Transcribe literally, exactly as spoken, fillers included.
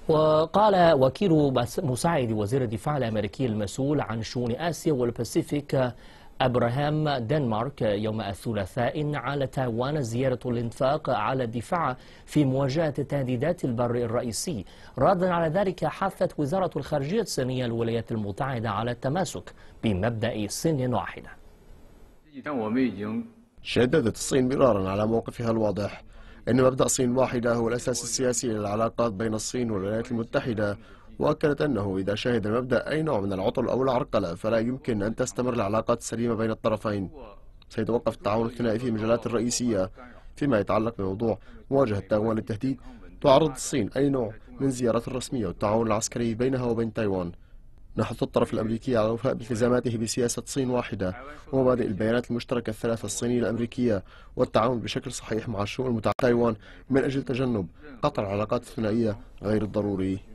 وقال وكيل مساعد وزير الدفاع الأمريكي المسؤول عن شؤون آسيا والباسيفيك أبراهام دنمارك يوم الثلاثاء على تايوان زيارة الانفاق على الدفاع في مواجهة تهديدات البر الرئيسي. ردا على ذلك حثت وزارة الخارجية الصينية الولايات المتحدة على التماسك بمبدأ صين واحدة. شددت الصين مرارا على موقفها الواضح أن مبدأ صين واحدة هو الأساس السياسي للعلاقات بين الصين والولايات المتحدة، وأكدت أنه إذا شهد المبدأ أي نوع من العطل أو العرقلة فلا يمكن أن تستمر العلاقات السليمة بين الطرفين. سيتوقف التعاون الثنائي في مجالات رئيسية. فيما يتعلق بموضوع مواجهة تايوان للتهديد، تعرض الصين أي نوع من زيارات رسمية والتعاون العسكري بينها وبين تايوان. نحث الطرف الأمريكي على الوفاء بالتزاماته بسياسة صين واحدة ومبادئ البيانات المشتركة الثلاثة الصينية الأمريكية، والتعاون بشكل صحيح مع الشؤون المتعلقة بتايوان من أجل تجنب قطع العلاقات الثنائية غير الضروري.